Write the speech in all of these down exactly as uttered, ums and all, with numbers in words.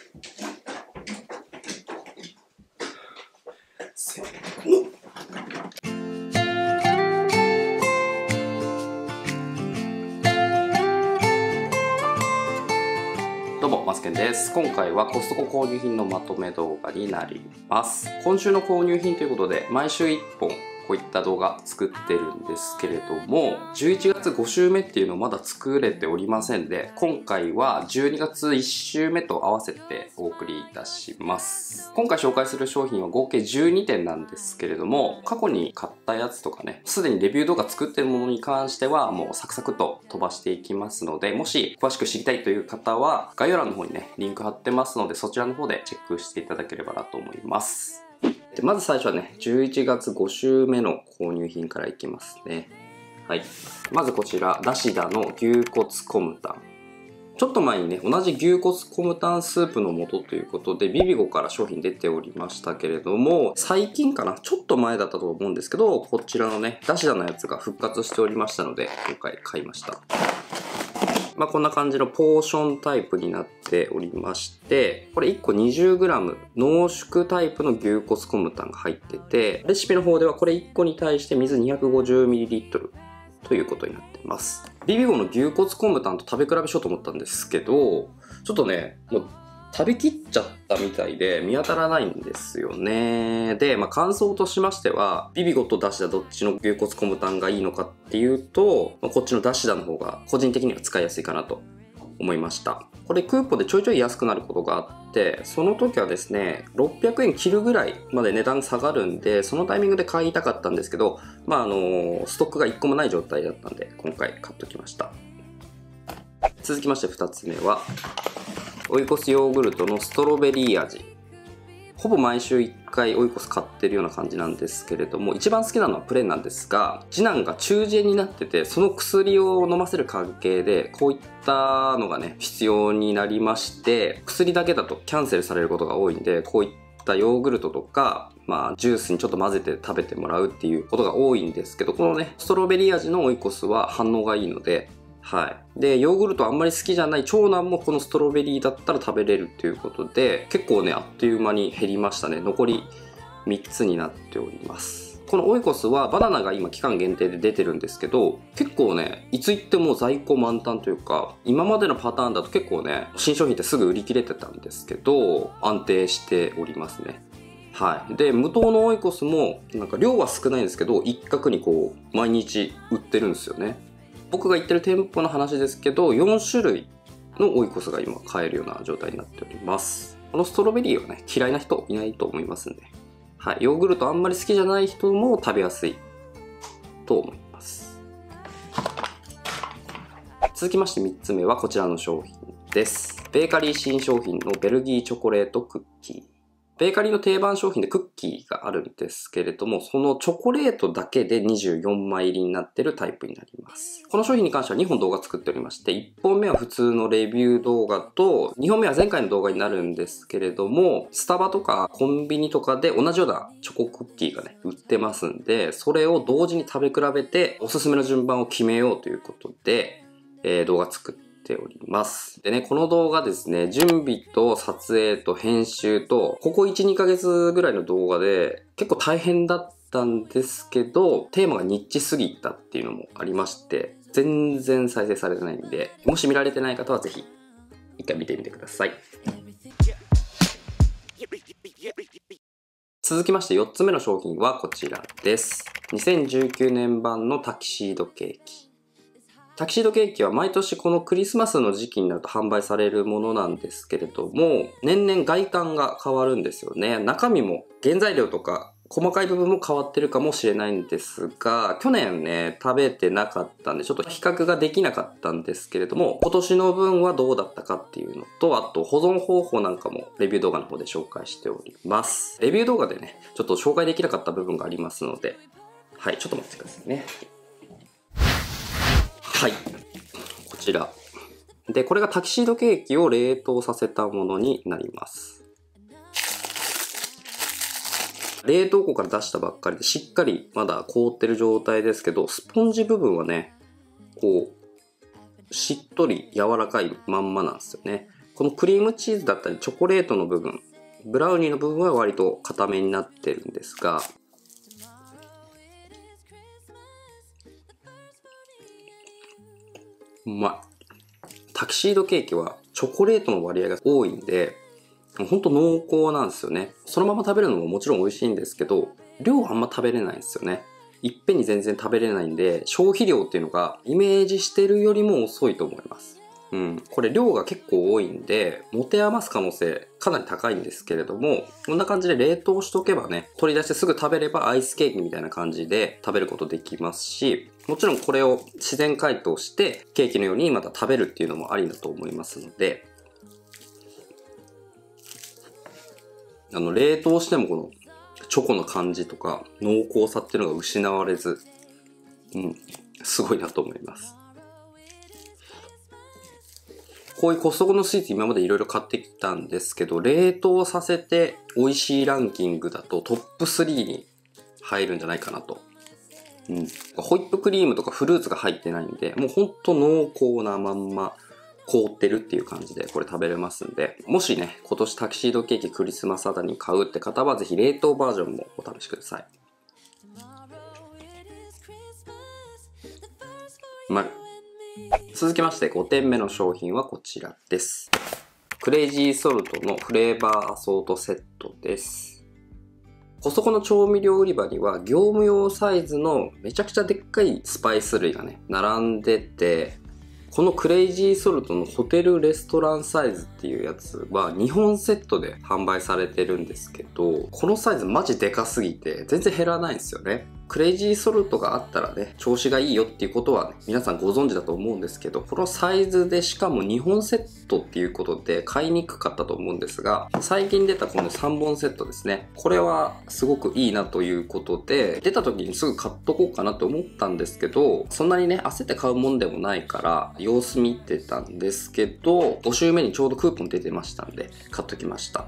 せーの。どうも、マツケンです。今回はコストコ購入品のまとめ動画になります。今週の購入品ということで、毎週いっぽんこういった動画作ってるんですけれども、じゅういちがつご週目っていうのをまだ作れておりませんで、今回はじゅうにがついち週目と合わせてお送りいたします。今回紹介する商品は合計じゅうにてんなんですけれども、過去に買ったやつとかね、すでにレビュー動画作ってるものに関してはもうサクサクと飛ばしていきますので、もし詳しく知りたいという方は概要欄の方にね、リンク貼ってますので、そちらの方でチェックしていただければなと思います。でまず最初はね、じゅういちがつご週目の購入品からいきますね。はい。まずこちら、ダシダの牛骨コムタン。ちょっと前にね、同じ牛骨コムタンスープの素ということで、ビビゴから商品出ておりましたけれども、最近かな、ちょっと前だったと思うんですけど、こちらのね、ダシダのやつが復活しておりましたので、今回買いました。まあこんな感じのポーションタイプになっておりまして、これいっこ にじゅうグラム 濃縮タイプの牛骨コムタンが入ってて、レシピの方ではこれいっこに対して水 にひゃくごじゅうミリリットル ということになっています。ビビゴの牛骨コムタンと食べ比べしようと思ったんですけど、ちょっとね、もう食べきっちゃったみたいで見当たらないんですよね。で、まあ感想としましては、ビビゴとダシダどっちの牛骨コムタンがいいのかっていうと、まあ、こっちのダシダの方が個人的には使いやすいかなと思いました。これクーポンでちょいちょい安くなることがあって、その時はですね、ろっぴゃくえん切るぐらいまで値段下がるんで、そのタイミングで買いたかったんですけど、まああの、ストックがいっこもない状態だったんで、今回買っときました。続きましてふたつめは、オイコスヨーグルトのストロベリー味。ほぼ毎週いっかいオイコス買ってるような感じなんですけれども、一番好きなのはプレーンなんですが、次男が中耳炎になってて、その薬を飲ませる関係で、こういったのがね、必要になりまして、薬だけだとキャンセルされることが多いんで、こういったヨーグルトとか、まあ、ジュースにちょっと混ぜて食べてもらうっていうことが多いんですけど、このね、ストロベリー味のオイコスは反応がいいので、はい。で、ヨーグルトあんまり好きじゃない長男もこのストロベリーだったら食べれるということで、結構ね、あっという間に減りましたね。残りみっつになっております。このオイコスはバナナが今期間限定で出てるんですけど、結構ね、いつ行っても在庫満タンというか、今までのパターンだと結構ね、新商品ってすぐ売り切れてたんですけど、安定しておりますね。はい。で、無糖のオイコスも、なんか量は少ないんですけど、一角にこう、毎日売ってるんですよね。僕が行ってる店舗の話ですけど、よん種類のオイコスが今買えるような状態になっております。このストロベリーはね、嫌いな人いないと思いますんで、はい、ヨーグルトあんまり好きじゃない人も食べやすいと思います。続きましてみっつめはこちらの商品です。ベーカリー新商品のベルギーチョコレートクッキー。ベーカリーの定番商品でクッキーがあるんですけれども、そのチョコレートだけでにじゅうよんまい入りになっているタイプになります。この商品に関してはにほん動画作っておりまして、いっぽんめは普通のレビュー動画と、にほんめは前回の動画になるんですけれども、スタバとかコンビニとかで同じようなチョコクッキーがね、売ってますんで、それを同時に食べ比べて、おすすめの順番を決めようということで、えー、動画作ってております。でね、この動画ですね、準備と撮影と編集と、ここいち、にかげつぐらいの動画で結構大変だったんですけど、テーマがニッチすぎたっていうのもありまして、全然再生されてないんで、もし見られてない方はぜひ一回見てみてください。続きましてよっつめの商品はこちらです。にせんじゅうきゅうねん版のタキシードケーキ。タキシードケーキは毎年このクリスマスの時期になると販売されるものなんですけれども、年々外観が変わるんですよね。中身も原材料とか細かい部分も変わってるかもしれないんですが、去年ね、食べてなかったんでちょっと比較ができなかったんですけれども、今年の分はどうだったかっていうのと、あと保存方法なんかもレビュー動画の方で紹介しております。レビュー動画でね、ちょっと紹介できなかった部分がありますので、はい、ちょっと待ってくださいね。はい。こちら。で、これがタキシードケーキを冷凍させたものになります。冷凍庫から出したばっかりでしっかりまだ凍ってる状態ですけど、スポンジ部分はね、こう、しっとり柔らかいまんまなんですよね。 このクリームチーズだったりチョコレートの部分、ブラウニーの部分は割と固めになってるんですが、うまい。タキシードケーキはチョコレートの割合が多いんで、ほんと濃厚なんですよね。そのまま食べるのももちろん美味しいんですけど、量あんま食べれないんですよね。いっぺんに全然食べれないんで、消費量っていうのがイメージしてるよりも遅いと思います。うん。これ量が結構多いんで、持て余す可能性かなり高いんですけれども、こんな感じで冷凍しとけばね、取り出してすぐ食べればアイスケーキみたいな感じで食べることできますし、もちろんこれを自然解凍してケーキのようにまた食べるっていうのもありだと思いますので、あの、冷凍してもこのチョコの感じとか濃厚さっていうのが失われず、うん、すごいなと思います。こういうコストコのスイーツ今までいろいろ買ってきたんですけど、冷凍させて美味しいランキングだとトップスリーに入るんじゃないかなと。うん。ホイップクリームとかフルーツが入ってないんで、もうほんと濃厚なまんま凍ってるっていう感じでこれ食べれますんで、もしね、今年タキシードケーキクリスマスあたりに買うって方はぜひ冷凍バージョンもお試しください。うまい。続きましてごてんめの商品はこちらです。クレイジーソルトのフレーバーアソートセットです。コストコの調味料売り場には業務用サイズのめちゃくちゃでっかいスパイス類がね、並んでて、このクレイジーソルトのホテルレストランサイズっていうやつはにほんセットで販売されてるんですけど、このサイズマジでかすぎて全然減らないんですよね。クレイジーソルトがあったらね、調子がいいよっていうことは、ね、皆さんご存知だと思うんですけど、このサイズでしかもにほんセットっていうことで買いにくかったと思うんですが、最近出たこのさんぼんセットですね。これはすごくいいなということで、出た時にすぐ買っとこうかなと思ったんですけど、そんなにね、焦って買うもんでもないから、様子見てたんですけど、ご週目にちょうどクーポン出てましたんで、買っときました。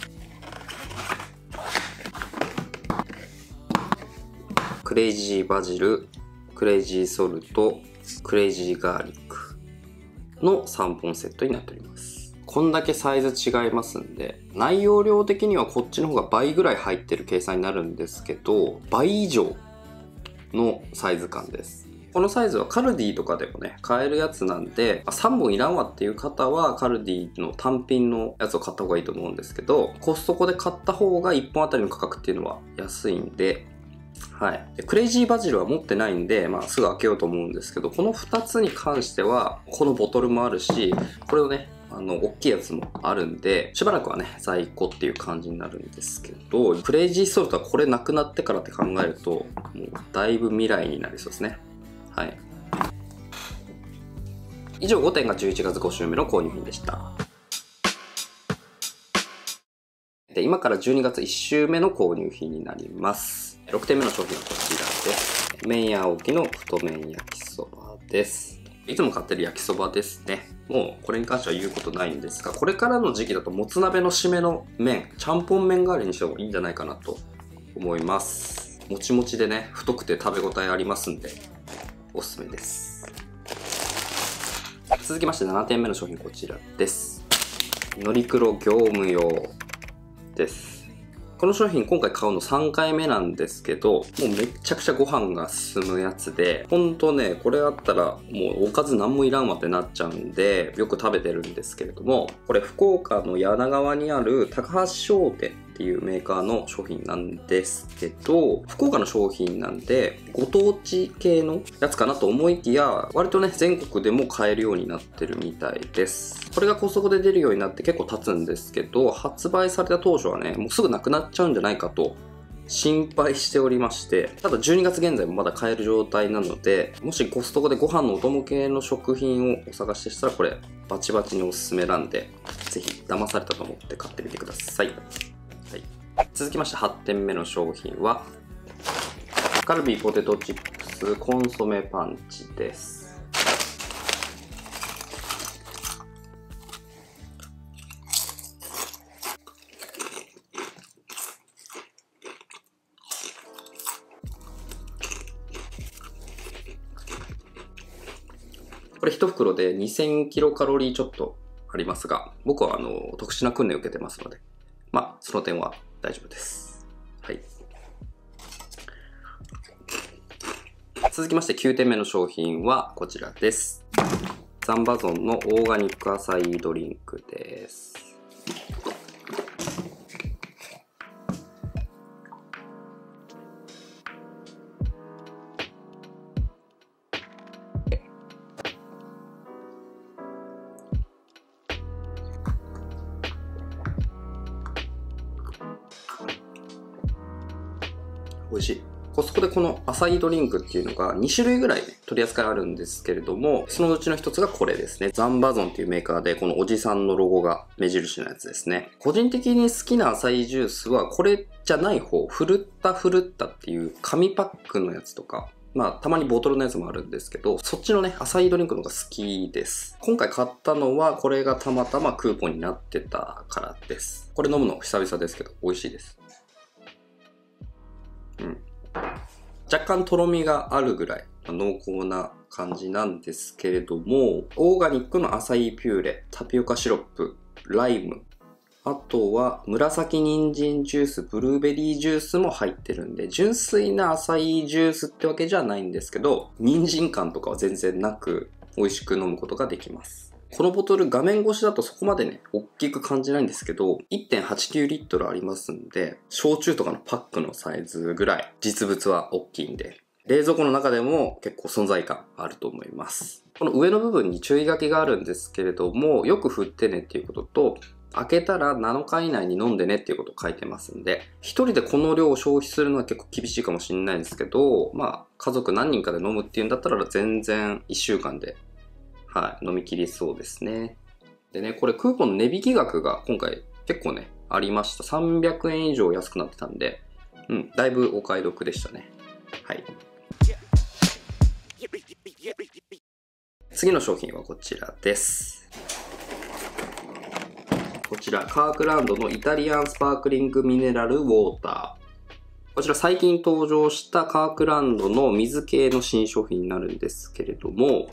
クレイジーバジル、クレイジーソルト、クレイジーガーリックのさんぼんセットになっております。こんだけサイズ違いますんで、内容量的にはこっちの方が倍ぐらい入ってる計算になるんですけど、倍以上のサイズ感です。このサイズはカルディとかでもね、買えるやつなんで、さんぼんいらんわっていう方はカルディの単品のやつを買った方がいいと思うんですけど、コストコで買った方がいっぽんあたりの価格っていうのは安いんで、はい。クレイジーバジルは持ってないんで、まあすぐ開けようと思うんですけど、このふたつに関しては、このボトルもあるし、これをね、あの、大きいやつもあるんで、しばらくはね、在庫っていう感じになるんですけど、クレイジーソルトはこれなくなってからって考えると、もうだいぶ未来になりそうですね。はい。以上ごてんがじゅういちがつご週目の購入品でした。で、今からじゅうにがついち週目の購入品になります。ろくてんめの商品はこちらです。麺屋沖の太麺焼きそばです。いつも買ってる焼きそばですね。もうこれに関しては言うことないんですが、これからの時期だともつ鍋の締めの麺、ちゃんぽん麺代わりにしてもいいんじゃないかなと思います。もちもちでね、太くて食べ応えありますんで、おすすめです。続きましてななてんめの商品こちらです。のりクロ業務用です。この商品今回買うのさんかいめなんですけど、もうめっちゃくちゃご飯が進むやつで、ほんとね、これあったらもうおかず何もいらんわってなっちゃうんで、よく食べてるんですけれども、これ福岡の柳川にある高橋商店っていうメーカーの商品なんですけど、福岡の商品なんで、ご当地系のやつかなと思いきや、割とね、全国でも買えるようになってるみたいです。これがコストコで出るようになって結構経つんですけど、発売された当初はね、もうすぐなくなっちゃうんじゃないかと心配しておりまして、ただじゅうにがつ現在もまだ買える状態なので、もしコストコでご飯のお供系の食品をお探ししたらこれバチバチにおすすめなんで、ぜひ騙されたと思って買ってみてください。はい、続きましてはちてんめの商品はカルビーポテトチップスコンソメパンチです。これいち袋でにせんキロカロリーちょっとありますが、僕はあの、特殊な訓練を受けてますので、まあ、その点は大丈夫です。はい。続きましてきゅうてんめの商品はこちらです。ザンバゾンのオーガニックアサイードリンクです。美味しい。コストコでこのアサイードリンクっていうのがにしゅるいぐらい、ね、取り扱いあるんですけれども、そのうちの一つがこれですね。ザンバゾンっていうメーカーでこのおじさんのロゴが目印のやつですね。個人的に好きなアサイージュースはこれじゃない方、フルッタフルッタっていう紙パックのやつとか、まあたまにボトルのやつもあるんですけど、そっちのね、アサイードリンクの方が好きです。今回買ったのはこれがたまたまクーポンになってたからです。これ飲むの久々ですけど美味しいです。うん。若干とろみがあるぐらい濃厚な感じなんですけれども、オーガニックのアサイーピューレ、タピオカシロップ、ライム、あとは紫人参ジュース、ブルーベリージュースも入ってるんで、純粋なアサイージュースってわけじゃないんですけど、人参感とかは全然なく美味しく飲むことができます。このボトル画面越しだとそこまでね、大きく感じないんですけど、いってんはちきゅうリットルありますんで、焼酎とかのパックのサイズぐらい実物は大きいんで、冷蔵庫の中でも結構存在感あると思います。この上の部分に注意書きがあるんですけれども、よく振ってねっていうことと、開けたらなのか以内に飲んでねっていうことを書いてますんで、一人でこの量を消費するのは結構厳しいかもしれないんですけど、まあ家族何人かで飲むっていうんだったら全然いっしゅうかんではい、飲み切りそうですね。でね、これクーポンの値引き額が今回結構ね、ありました。さんびゃくえん以上安くなってたんで、うん、だいぶお買い得でしたね。はい。次の商品はこちらです。こちら、カークランドのイタリアンスパークリングミネラルウォーター。こちら最近登場したカークランドの水系の新商品になるんですけれども、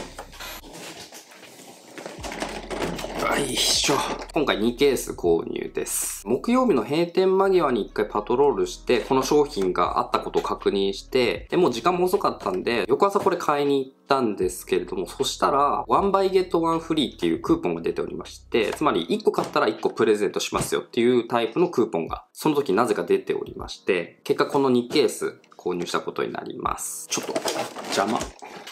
よいしょ。今回にケース購入です。木曜日の閉店間際にいっかいパトロールして、この商品があったことを確認して、でもう時間も遅かったんで、翌朝これ買いに行ったんですけれども、そしたら、ワンバイゲットワンフリーっていうクーポンが出ておりまして、つまりいっこ買ったらいっこプレゼントしますよっていうタイプのクーポンが、その時なぜか出ておりまして、結果このにケース購入したことになります。ちょっと、邪魔。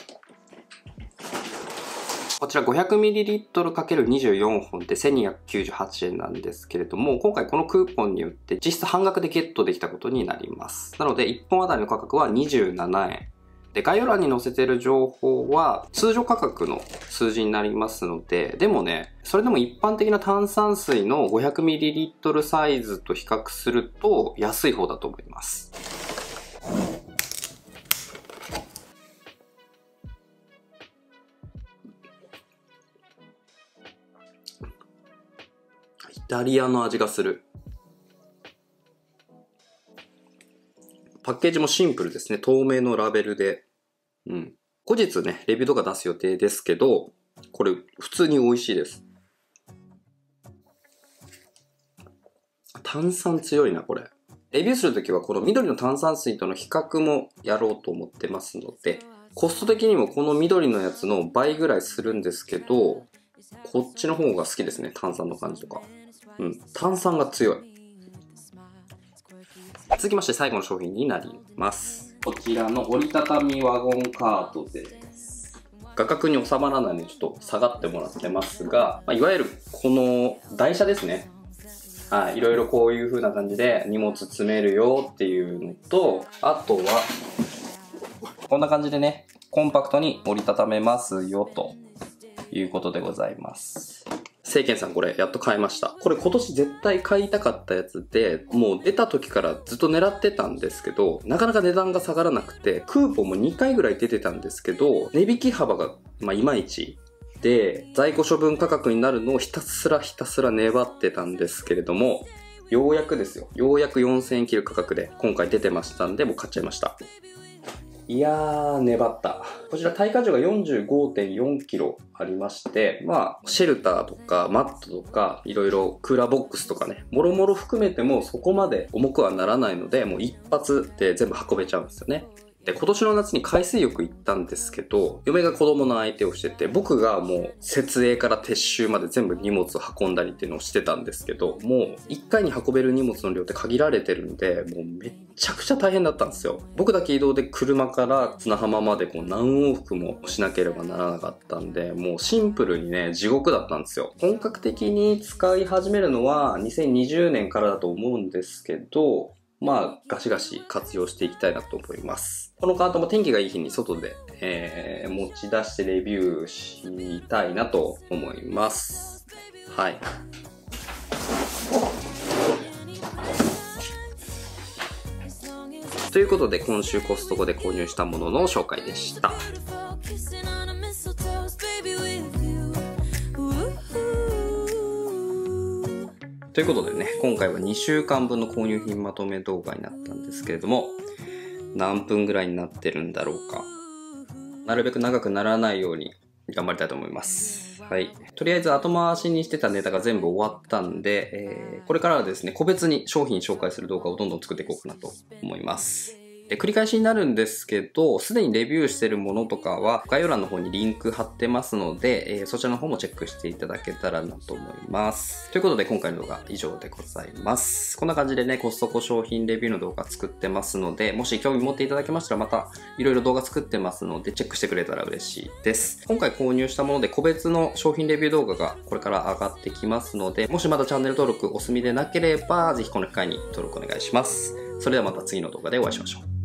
こちら ごひゃくミリリットルかけるにじゅうよん 本でせんにひゃくきゅうじゅうはちえんなんですけれども、今回このクーポンによって実質半額でゲットできたことになります。なのでいっぽんあたりの価格はにじゅうななえん。で、概要欄に載せている情報は通常価格の数字になりますので、でもね、それでも一般的な炭酸水の ごひゃくミリリットル サイズと比較すると安い方だと思います。イタリアの味がする。パッケージもシンプルですね。透明のラベルで。うん。後日ね、レビューとか出す予定ですけど、これ普通に美味しいです。炭酸強いな、これ。レビューするときはこの緑の炭酸水との比較もやろうと思ってますので、コスト的にもこの緑のやつの倍ぐらいするんですけど、こっちの方が好きですね、炭酸の感じとか。うん、炭酸が強い。続きまして最後の商品になります。こちらの折りたたみワゴンカートです。画角に収まらないのでちょっと下がってもらってますが、まあ、いわゆるこの台車ですね。はい、いろいろこういう風な感じで荷物詰めるよっていうのと、あとはこんな感じでね、コンパクトに折りたためますよということでございます。聖剣さんこれやっと買いました。これ今年絶対買いたかったやつで、もう出た時からずっと狙ってたんですけど、なかなか値段が下がらなくて、クーポンもにかいぐらい出てたんですけど、値引き幅がまあいまいちで、在庫処分価格になるのをひたすらひたすら粘ってたんですけれども、ようやくですよ。ようやくよんせんえん切る価格で今回出てましたんで、もう買っちゃいました。 いやー、粘った。こちら耐荷重が よんじゅうごてんよんキロありまして、まあ、シェルターとかマットとか、いろいろクーラーボックスとかね、もろもろ含めてもそこまで重くはならないので、もう一発で全部運べちゃうんですよね。で、今年の夏に海水浴行ったんですけど、嫁が子供の相手をしてて、僕がもう設営から撤収まで全部荷物を運んだりっていうのをしてたんですけど、もういっかいに運べる荷物の量って限られてるんで、もうめっちゃくちゃ大変だったんですよ。僕だけ移動で車から砂浜までこう何往復もしなければならなかったんで、もうシンプルにね、地獄だったんですよ。本格的に使い始めるのはにせんにじゅうねんからだと思うんですけど、まあ、ガシガシ活用していきたいなと思います。このカートも天気がいい日に外で、えー、持ち出してレビューしたいなと思います。はい。ということで、今週コストコで購入したものの紹介でした。ということでね、今回はにしゅうかんぶんの購入品まとめ動画になったんですけれども、何分ぐらいになってるんだろうか。なるべく長くならないように頑張りたいと思います。はい。とりあえず後回しにしてたネタが全部終わったんで、えー、これからはですね、個別に商品紹介する動画をどんどん作っていこうかなと思います。で、繰り返しになるんですけど、すでにレビューしてるものとかは概要欄の方にリンク貼ってますので、えー、そちらの方もチェックしていただけたらなと思います。ということで今回の動画以上でございます。こんな感じでね、コストコ商品レビューの動画作ってますので、もし興味持っていただけましたらまたいろいろ動画作ってますので、チェックしてくれたら嬉しいです。今回購入したもので個別の商品レビュー動画がこれから上がってきますので、もしまだチャンネル登録お済みでなければ、ぜひこの機会に登録お願いします。それではまた次の動画でお会いしましょう。